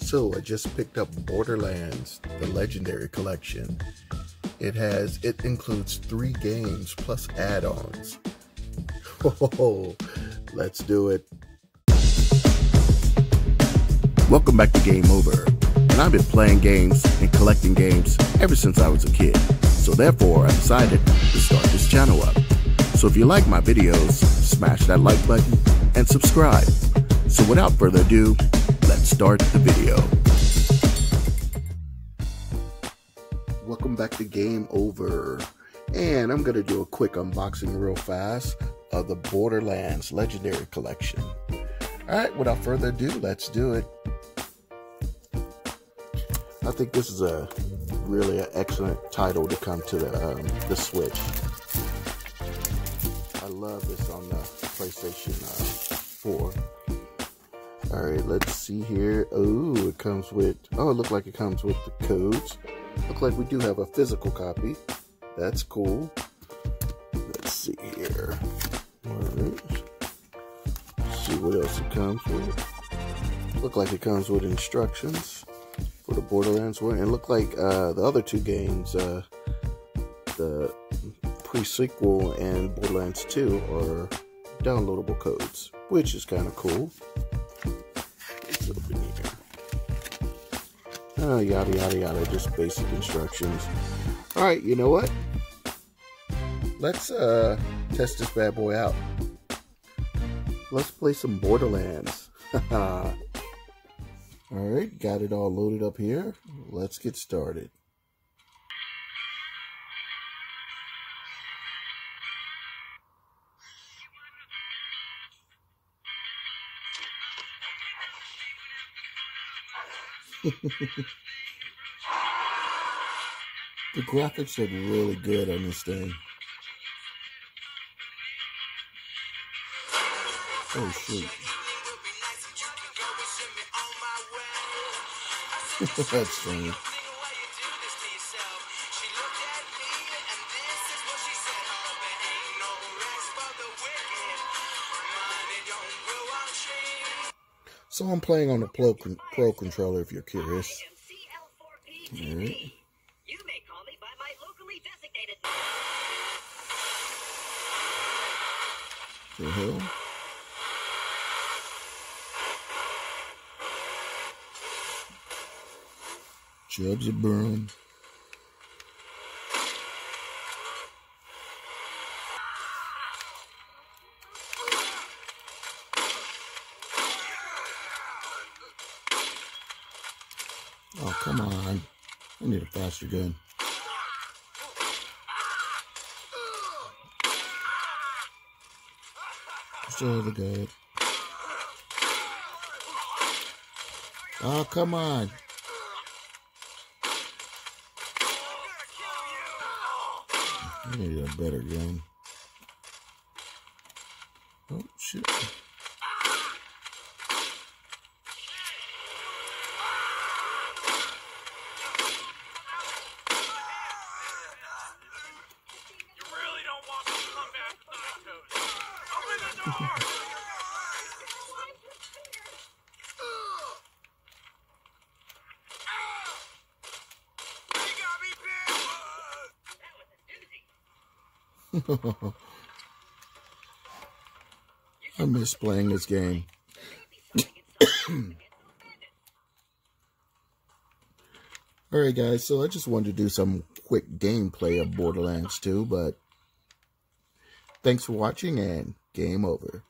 So I just picked up Borderlands, the Legendary Collection. It includes 3 games plus add-ons. Oh, let's do it. Welcome back to Game Over. And I've been playing games and collecting games ever since I was a kid. So therefore, I decided to start this channel up. So if you like my videos, smash that like button and subscribe. So without further ado, let's start the video. Welcome back to Game Over. And I'm going to do a quick unboxing real fast of the Borderlands Legendary Collection. Alright, without further ado, let's do it. I think this is really an excellent title to come to the Switch. I love this on the PlayStation 4. Alright, let's see here. Oh, it comes with, it looks like it comes with the codes. Looks like we do have a physical copy. That's cool. Let's see here. Alright. See what else it comes with. Look like it comes with instructions for the Borderlands one. And look like the other 2 games, the pre-sequel and Borderlands 2 are downloadable codes, which is kind of cool. Let's open here. Yada yada yada, just basic instructions. Alright, you know what? Let's test this bad boy out. Let's play some Borderlands. Alright, got it all loaded up here. Let's get started. The graphics look really good on this thing. Oh shoot. That's funny. So I'm playing on the Pro controller if you're curious. Alright. The hell? Jobs are burned. Oh, come on. I need a faster gun. What's the other guy? Oh, come on. I need a better gun. Oh, shit. I miss playing this game. Alright guys, so I just wanted to do some quick gameplay of Borderlands 2, but thanks for watching and game over.